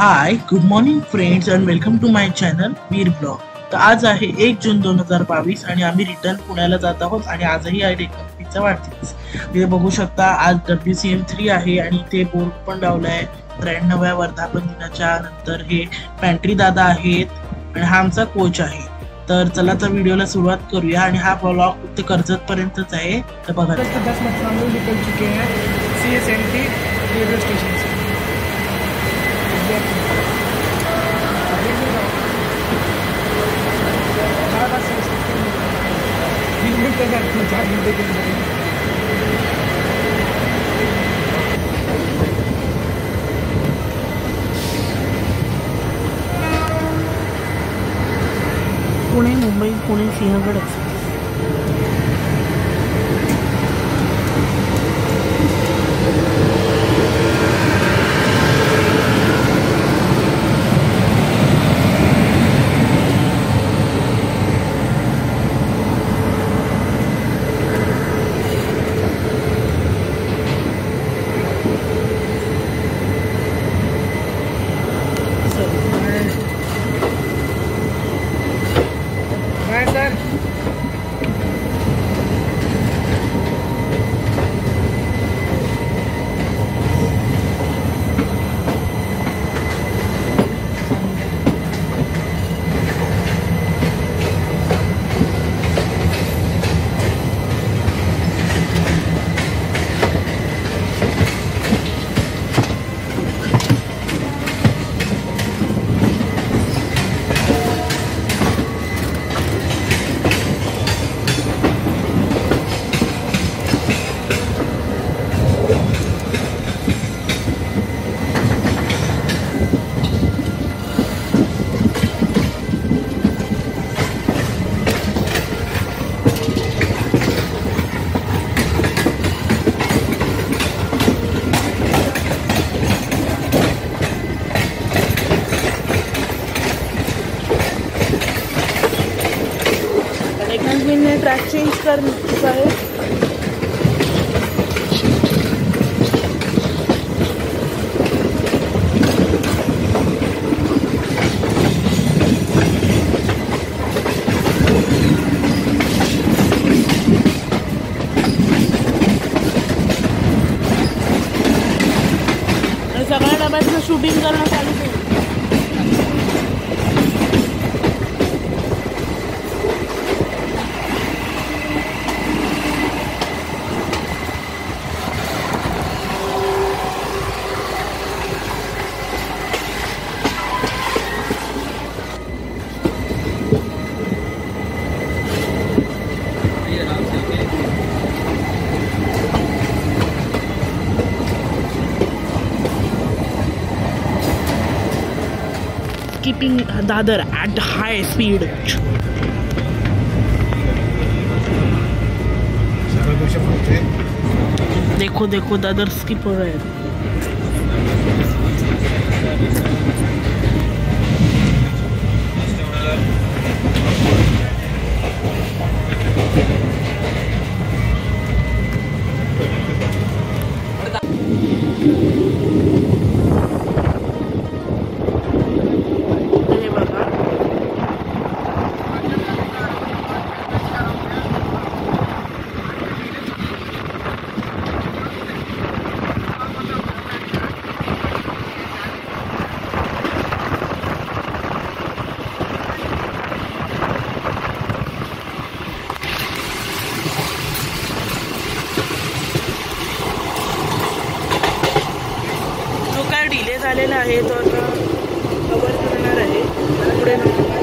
Hi good morning friends and welcome to my channel Veer blog. तर आज आहे 1 जून 2022 आणि आम्ही रिटर्न पुण्याला जात आहोत आणि आजही आहे डेक्कनचा वाढदिवस। तुम्ही बघू शकता आज WCM3 आहे आणि इथे बोर्ड पण लावलाय 93व्या वर्धापन दिनाच्या नंतर। हे पॅन्ट्री दादा आहेत आणि हा आमचा कोच आहे। तर चला तर व्हिडिओला सुरुवात करूया आणि हा व्लॉग फक्त कर्जत पर्यंतच आहे। तर बघा 10 मिनट हम लोग निकल चुके हैं CSMT रेलवे स्टेशन से। पुणे मुंबई पुणे सिंहगड एक्सप्रेस। ने ट्रैक चेंज कर चुका है। सगळ्या डब्याचं शूटिंग करणं चालू आहे। Keeping Dadar at high speed. देखो देखो दादर स्किप हो रहा है। झालेला आहे तो आता कव्हर करणार आहे पुढे